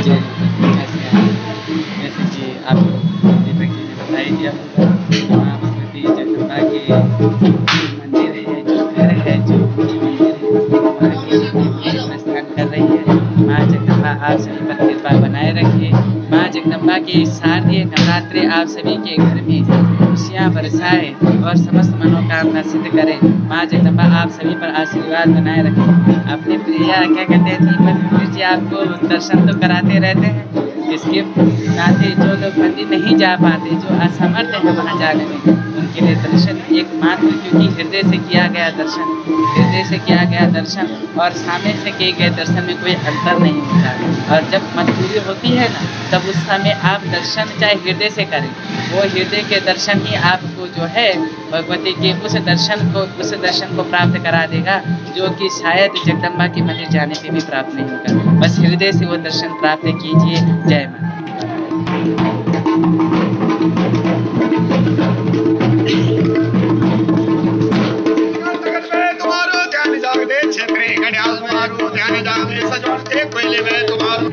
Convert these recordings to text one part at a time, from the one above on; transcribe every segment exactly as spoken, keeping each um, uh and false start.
जैन ऐसे हैं। जैसे कि आपको दीपक जी ने बता ही दिया होगा, माँ भगवती जगदम्बा के मंदिर है, जो घर है, जो मुख्य मंदिर है, वहाँ की देवी स्नान कर रही है। माँ जगदम्बा आप सभी पर कृपा बनाए रखे। माँ जगदम्बा के शारदीय नवरात्रि आप सभी के घर में खुशियाँ बरसाए और समस्त मनोकामना सिद्ध करे। माँ जगदम्बा आप सभी पर आशीर्वाद बनाए रखें। अपने प्रिया क्या कहते हैं दीपक जी आपको दर्शन तो कराते रहते हैं, इसके नाते जो लोग मंदिर नहीं जा पाते, जो असमर्थ हैं वहाँ जाने में, उनके लिए दर्शन एकमात्र, क्योंकि हृदय से किया गया दर्शन हृदय से किया गया दर्शन और सामने से किए गए दर्शन में कोई अंतर नहीं होता। और जब मजबूरी होती है ना, तब उस समय आप दर्शन चाहे हृदय से करें, वो हृदय के दर्शन ही आपको जो है भगवती के उस दर्शन को उस दर्शन को प्राप्त करा देगा, जो कि शायद जगदम्बा के मंदिर जाने पे भी प्राप्त नहीं होगा। बस हृदय से वो दर्शन प्राप्त कीजिए। जय माँ। तुम्हारो ध्यान जागदे छेत्रे घड़ियाल तुम्हारो ध्यान जागदे सजवते कोयले में तुम्हारो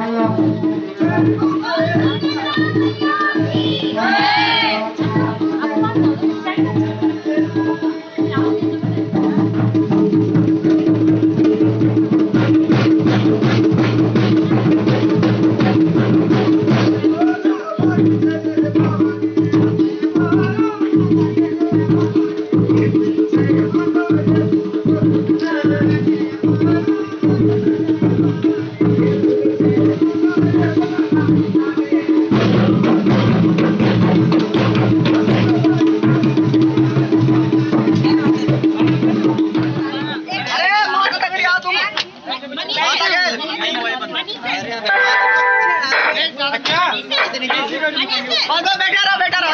बैठा रहा बैठा रहा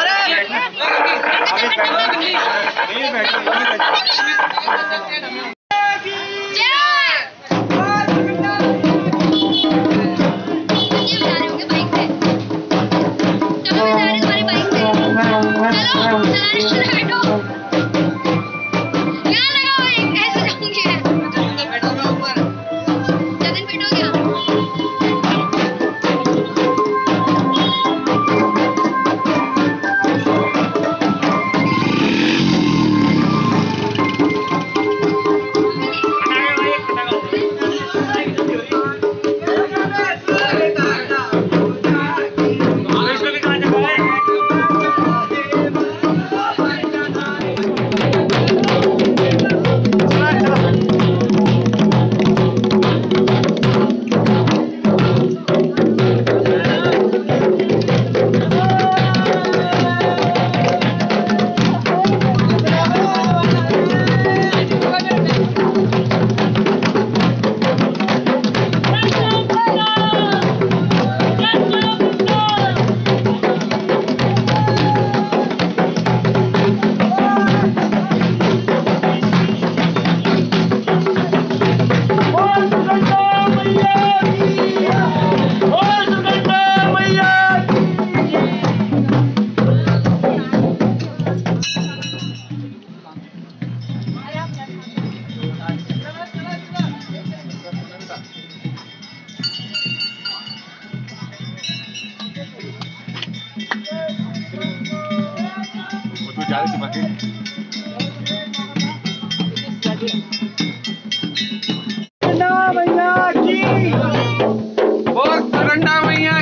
भैया की बोल सरंडा भैया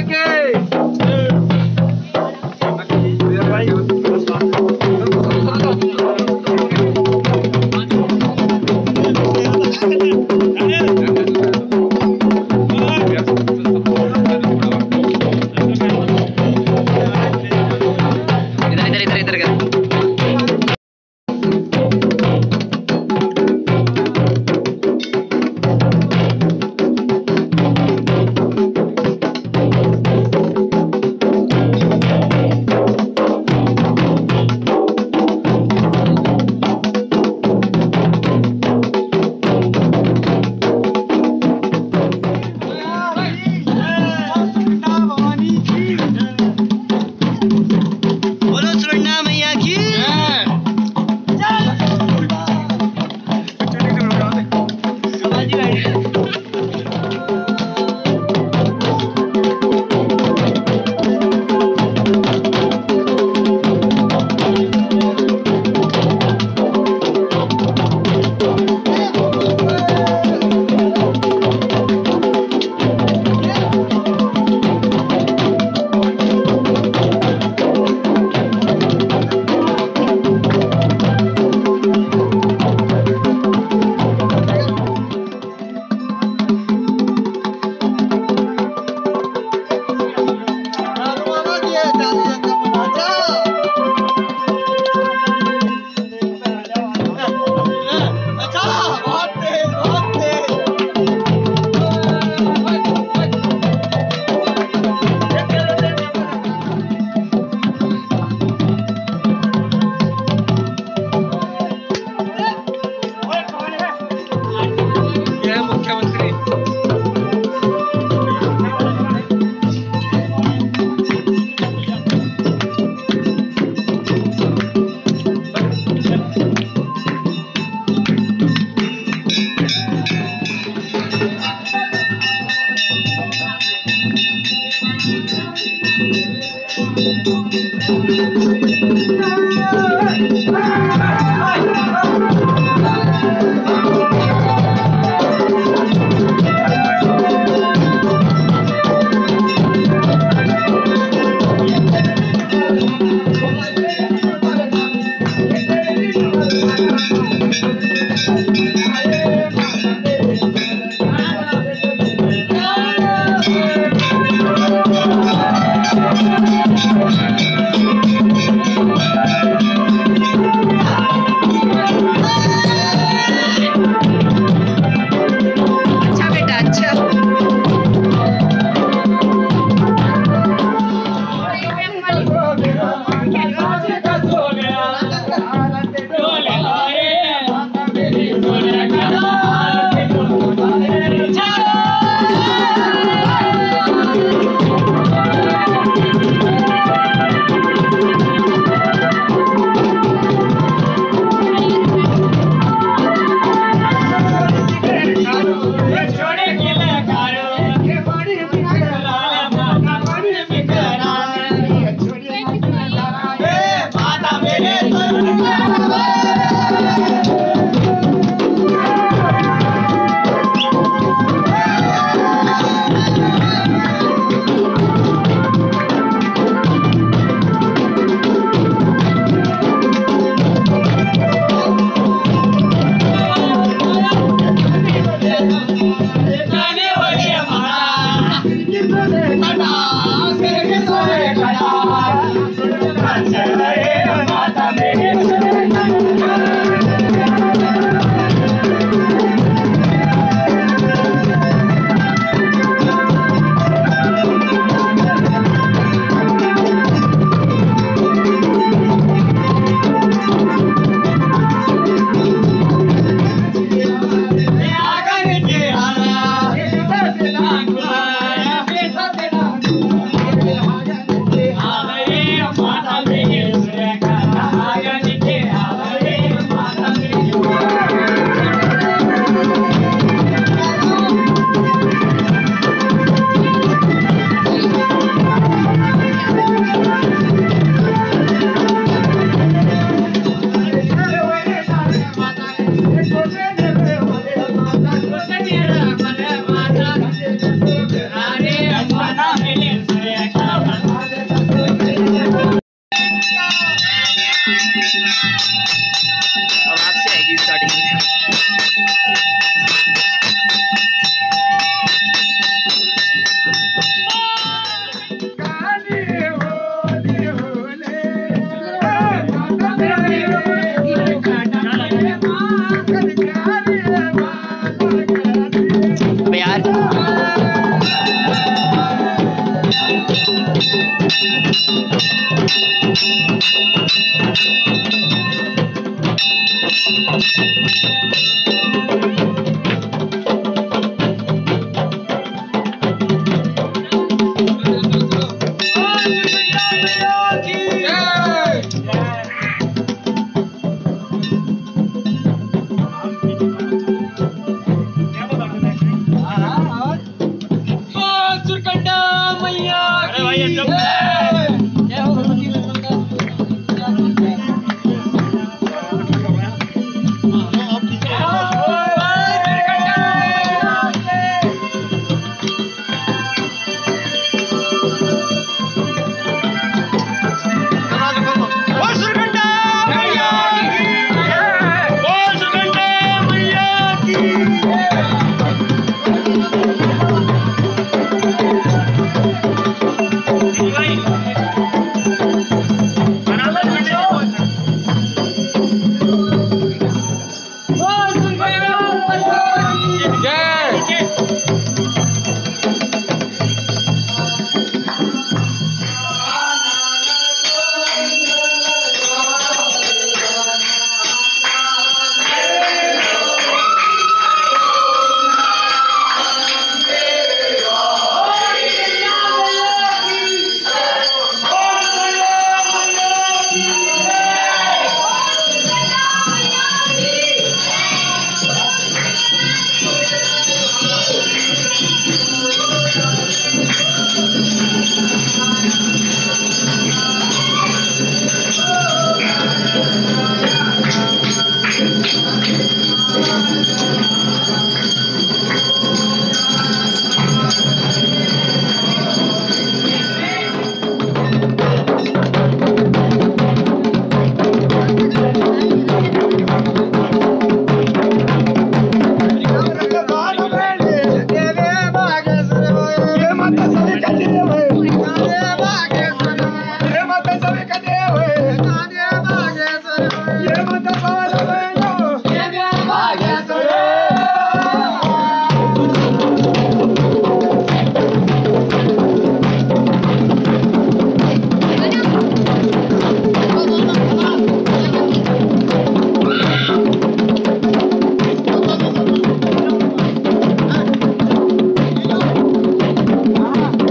हाँ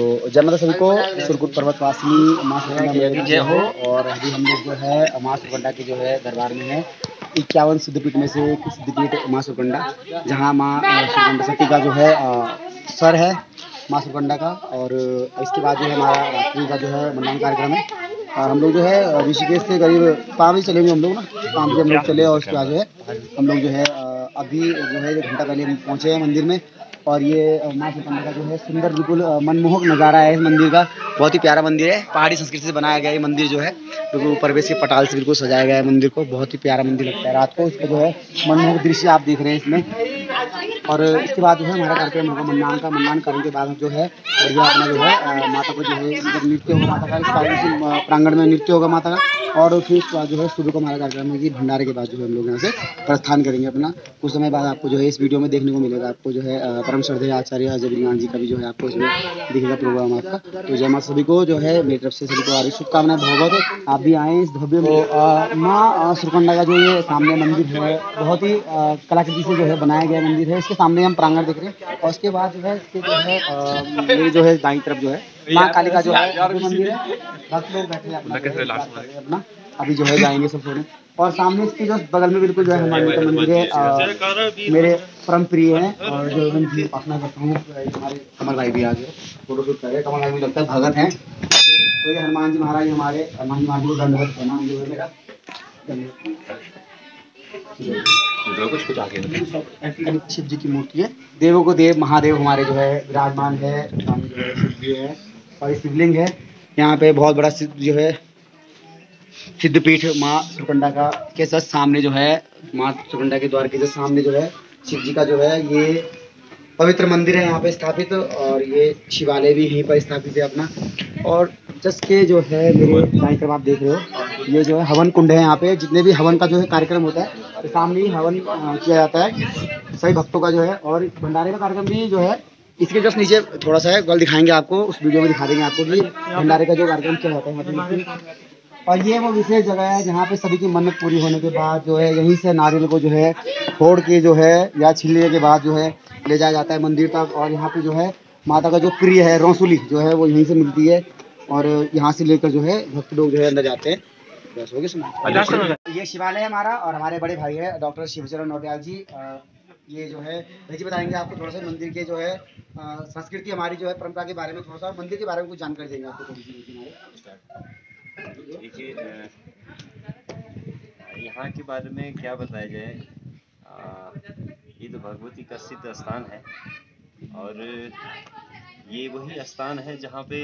जय माता सभी को, सुरकुट पर्वतवासिनी माँ सुरकुंडा मैया की जय हो। और अभी हम लोग जो है माँ सुरकुंडा के जो है दरबार में है, इक्यावन सिद्धपीठ में से एक सिद्धपीठ माँ सुरकुंडा, जहाँ माँ सुरकुंडा सती का जो है अ, सर है माँ सुरकुंडा का। और इसके बाद जो है हमारा रात्रि का जो है मंडान कार्यक्रम है। और हम लोग जो है ऋषिकेश से करीब पाँच बजे चलेंगे हम लोग ना, पाँच बजे हम लोग चले। और उसके बाद जो है हम लोग जो है अ, अभी जो है एक घंटा पहले हम पहुँचे हैं मंदिर में। और ये माँ सुरकुंडा का जो है सुंदर बिल्कुल अ, मनमोहक नज़ारा है इस मंदिर का। बहुत ही प्यारा मंदिर है, पहाड़ी संस्कृति से बनाया गया ये मंदिर जो है, बिल्कुल प्रवेश के पटाल से बिल्कुल सजाया गया है मंदिर को। बहुत ही प्यारा मंदिर लगता है रात को, इसका जो है मनमोहक दृश्य आप देख रहे हैं इसमें। और इसके बाद जो है हमारा कार्यक्रम होगा मंडान का। मंडान करने के बाद जो है बढ़िया अपना जो है अ, माता को जो है इधर नृत्य होगा माता का, इस साइड से प्रांगण में नृत्य होगा माता का। और फिर उसके बाद जो है सुबह को हमारा कार्यक्रम है कि भंडारे के बाद जो है हम लोग यहाँ से प्रस्थान करेंगे अपना। कुछ समय बाद आपको जो है इस वीडियो में देखने को मिलेगा, आपको जो है अ, परम श्रद्धेय आचार्य अजय विज्ञान जी का भी जो है आपको इसमें दिखेगा प्रोग्राम आपका। तो जय माता सभी को जो है मेरी तरफ से सभी को हार्दिक शुभकामनाएं, बहुत बहुत आप भी आएँ इस भव्य में। तो माँ सुरकुंडा का जो ये सामने मंदिर है, बहुत ही अ, कलाकृति से जो है बनाया गया मंदिर है। इसके सामने हम प्रांगण देख रहे हैं। और उसके बाद जो है इसके जो है अ, मेरी जो है दाईं तरफ जो है माँ काली का जो है जो मंदिर है, भक्त लोग बैठे हैं अपना जो है याद कर रहे हैं अपना। अभी जो है जाएंगे सब सोने। और सामने इसके जो बगल में बिल्कुल जो है हनुमान जी का मंदिर है, अ, मेरे परम प्रिय हैं। और जो मैं अपना करता हूँ हमारे कमल भाई भी आ गए फोटो शूट कर रहे हैं। कमल भाई मुझे लगता है भगत हैं। तो ये हनुमान जी महाराज हमारे हनुमान जी महाराज को दंडवत प्रणाम जो है मेरा। कुछ कुछ आगे शिव जी की मूर्ति है, देवों को देव महादेव हमारे जो है विराजमान है, सामने जो है शिव जी है। और शिवलिंग है यहाँ पे बहुत बड़ा सिद्ध जो है सिद्धपीठ माँ सुरकुंडा का के जस्ट सामने जो है माँ सुरकुंडा के द्वार के जस्ट सामने जो है शिव जी का जो है ये पवित्र मंदिर है यहाँ पे स्थापित। और ये शिवालय भी यहीं पर स्थापित है अपना। और जस्ट के जो है मेरे दाईं तरफ आप देख रहे हो, ये जो है हवन कुंड है। यहाँ पे जितने भी हवन का जो है कार्यक्रम होता है तो सामने ही हवन अ, किया जाता है सभी भक्तों का जो है। और भंडारे का कार्यक्रम भी जो है इसके जस्ट नीचे थोड़ा सा है, कल दिखाएंगे आपको, उस वीडियो में दिखा देंगे आपको कि भंडारे का जो कार्यक्रम क्या होता है मतलब। और ये वो विशेष जगह है जहाँ पे सभी की मन्नत पूरी होने के बाद जो है यहीं से नारियल को जो है फोड़ के जो है या छिलने के बाद जो है ले जाया जाता है मंदिर तक। और यहाँ पे जो है माता का जो प्रिय है रौसुली जो है वो यहीं से मिलती है। और यहाँ से लेकर जो है भक्त लोग जो है अंदर जाते हैं। बस हो गया सुना। ये शिवालय है हमारा और हमारे बड़े भाई है डॉक्टर शिवचरण नौटियाल जी। अ, ये जो है भाई जी बताएंगे आपको थोड़ा सा मंदिर के जो है अ, संस्कृति हमारी जो है परंपरा के बारे में, थोड़ा सा मंदिर के बारे में कुछ जानकारी देंगे आपको थोड़ी सी। देखिए यहाँ के बारे में क्या बताया जाए, आ, ये तो भगवती का सिद्ध स्थान है। और ये वही स्थान है जहाँ पे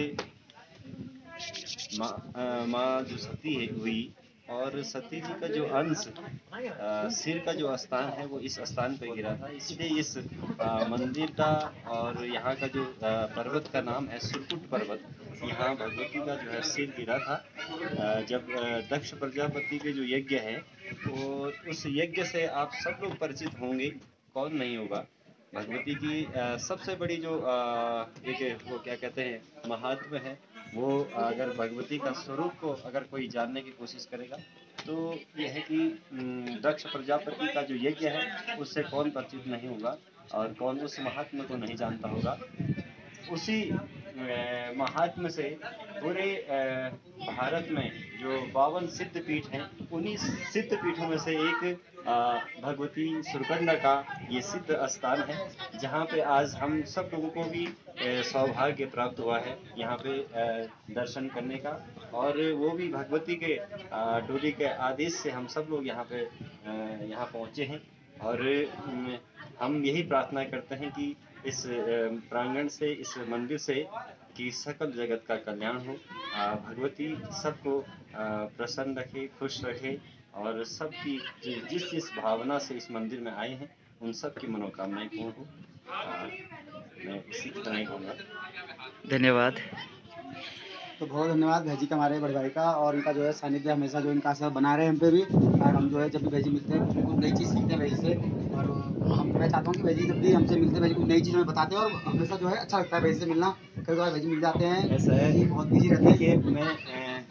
माँ माँ जो सती है हुई और सती जी का जो अंश आ, सिर का जो स्थान है वो इस स्थान पे गिरा था। इसलिए इस आ, मंदिर का और यहाँ का जो आ, पर्वत का नाम है सुरकुट पर्वत। यहाँ भगवती का जो है सिर गिरा था आ, जब आ, दक्ष प्रजापति के जो यज्ञ है वो, उस यज्ञ से आप सब लोग परिचित होंगे, कौन नहीं होगा। भगवती की आ, सबसे बड़ी जो आ, एक वो क्या कहते हैं महात्म है, वो अगर भगवती का स्वरूप को अगर कोई जानने की कोशिश करेगा तो यह है कि दक्ष प्रजापति का जो यज्ञ है उससे कौन परिचित नहीं होगा और कौन उस महात्मा को नहीं जानता होगा। उसी महात्मा से पूरे भारत में जो बावन सिद्ध पीठ हैं, उन्हीं सिद्ध पीठों में से एक भगवती सुरकुंडा का ये सिद्ध स्थान है, जहाँ पे आज हम सब लोगों को भी सौभाग्य प्राप्त हुआ है यहाँ पे दर्शन करने का। और वो भी भगवती के डोली के आदेश से हम सब लोग यहाँ पे यहाँ पहुँचे हैं। और हम यही प्रार्थना करते हैं कि इस प्रांगण से, इस मंदिर से कि सकल जगत का कल्याण हो, भगवती सबको प्रसन्न रखे, खुश रखे और सबकी जिस जिस भावना से इस मंदिर में आए हैं उन सब की मनोकामनाएं पूर्ण हो। मैं इसी की तरह कहूँगा। धन्यवाद। तो बहुत धन्यवाद भाई जी का, हमारे बड़े भाई का। और इनका जो है सानिध्य हमेशा जो इनका सब बना रहे हैं हम पे भी। और हम जो है जब भी भाई जी मिलते हैं कुछ नई चीज़ सीखते हैं भाई से। और हम मैं चाहता हूँ कि भाई जी जब भी हमसे मिलते हैं भाई जी कुछ नई चीज़ हमें बताते हैं और हमेशा जो है अच्छा लगता है भाई से मिलना। कई बार भाई जी मिल जाते हैं, ऐसा है भाई जी बहुत बिजी रहते हैं। कि मैं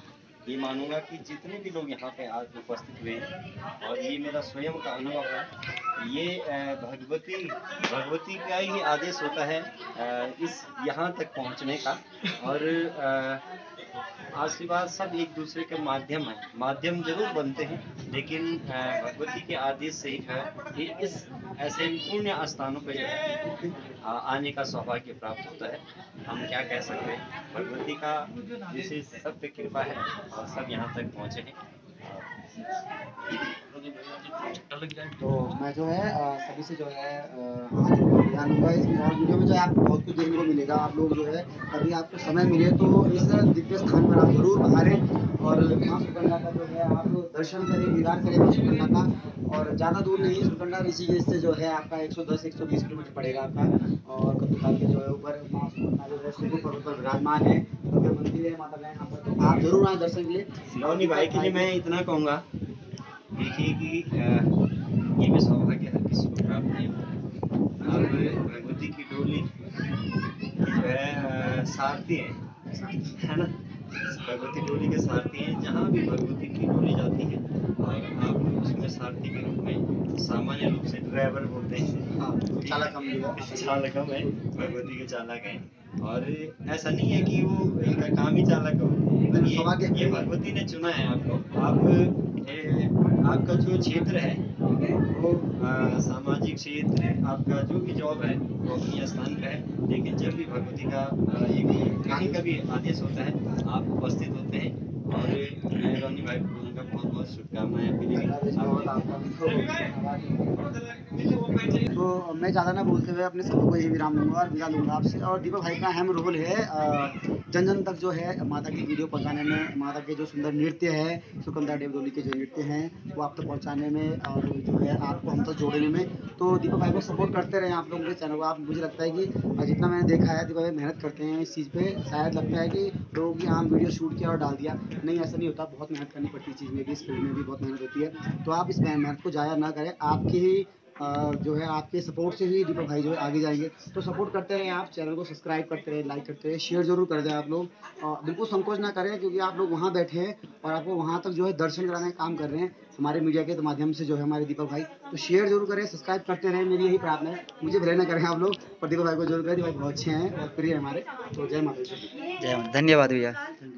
ये मानूंगा कि जितने भी लोग यहाँ पे आज उपस्थित हुए हैं, और ये मेरा स्वयं का अनुभव है, ये अ, भगवती भगवती का ही आदेश होता है अ, इस यहाँ तक पहुँचने का। और अ, आज की बात सब एक दूसरे के माध्यम है, माध्यम जरूर बनते हैं, लेकिन अ, भगवती के आदेश से ही जो है ये इस ऐसे पुण्य स्थानों पे जो है अ, आने का सौभाग्य प्राप्त होता है। हम क्या कह सकते हैं, भगवती का विशेष सब पे कृपा है और सब यहाँ तक पहुँचे हैं। तो मैं जो है अ, सभी से जो है अ, हाथ जोड़ कर विदा लूंगा। इस और वीडियो में जो है आपको बहुत कुछ देखने को मिलेगा। आप लोग जो है कभी आपको समय मिले तो इस दिव्य स्थान पर आप जरूर पधारें और माँ सुकन्या का जो है आप दर्शन करें, दीदार करें माँ सुकन्या का। और ज़्यादा दूर नहीं, सुकन्या ऋषिकेश से जो है आपका एक सौ दस एक सौ बीस किलोमीटर पड़ेगा आपका। और कद्दूकाल के जो है ऊपर माँ सुकन्या जो है सुरपुर पर्वत पर विराजमान है, भव्य मंदिर है माता बहन यहाँ पर। तो आप जरूर आए दर्शन के लिए। लवनी भाई के लिए मैं इतना कहूँगा, देखिए कि अ, ये भी सौभाग्य हर किसी को प्राप्त नहीं होता। अब भगवती की डोली जो है अ, सारथी है है ना, भगवती डोली के सारथी हैं। जहाँ भी भगवती की डोली जाती है और आप उसमें सारथी के रूप में, सामान्य रूप से ड्राइवर बोलते हैं, हाँ, चालक हम जो है चालक हम है, भगवती के चालक हैं। और ऐसा नहीं है कि वो इनका काम ही चालक हो, पर ये सौभाग्य ये भगवती ने चुना है आपको। आप ए, आपका जो क्षेत्र है वो अ, सामाजिक क्षेत्र, आपका जो भी जॉब है वो अपनी स्थान पे है, लेकिन जब भी भगवती का अ, एक कहीं का भी आदेश होता है आप उपस्थित होते हैं। और मैं रोनी भाई को उनका बहुत बहुत शुभकामनाएं आपके लिए। तो मैं ज़्यादा ना बोलते हुए अपने शब्दों को यही विराम दूंगा और विदा लूंगा आपसे। और दीपक भाई का अहम रोल है अ, जन जन तक जो है माता की वीडियो पहुंचाने में, माता के जो सुंदर नृत्य है, सुकंदा देवडोली के जो नृत्य हैं वो आप तक पहुंचाने में और जो है आपको हम तक जोड़ने में। तो दीपक भाई को सपोर्ट करते रहें आप लोगों के चैनल को। आप मुझे लगता है कि जितना मैंने देखा है दीपक भाई मेहनत करते हैं इस चीज़ पे। शायद लगता है कि लोगों की आम वीडियो शूट किया और डाल दिया, नहीं ऐसा नहीं होता। बहुत मेहनत करनी पड़ती है चीज़ में भी, इस फील्ड में भी बहुत मेहनत होती है। तो आप इस मेहनत को ज़ाया ना करें, आपकी ही अ, जो है आपके सपोर्ट से ही दीपक भाई जो है आगे जाएंगे। तो सपोर्ट करते रहें, आप चैनल को सब्सक्राइब करते रहें, लाइक करते रहें, शेयर जरूर कर दें आप लोग। और बिल्कुल संकोच ना करें, क्योंकि आप लोग वहाँ बैठे हैं और आपको वहाँ तक जो है दर्शन कराने का काम कर रहे हैं हमारे मीडिया के माध्यम से जो है हमारे दीपक भाई। तो शेयर जरूर करें, सब्सक्राइब करते रहें, मेरी यही प्रार्थना है। मुझे भले ना करें आप लोग, पर दीपक भाई को जरूर करें। दीपक भाई बहुत अच्छे हैं और प्रिय हमारे। तो जय माता दी। जय माता, धन्यवाद भैया।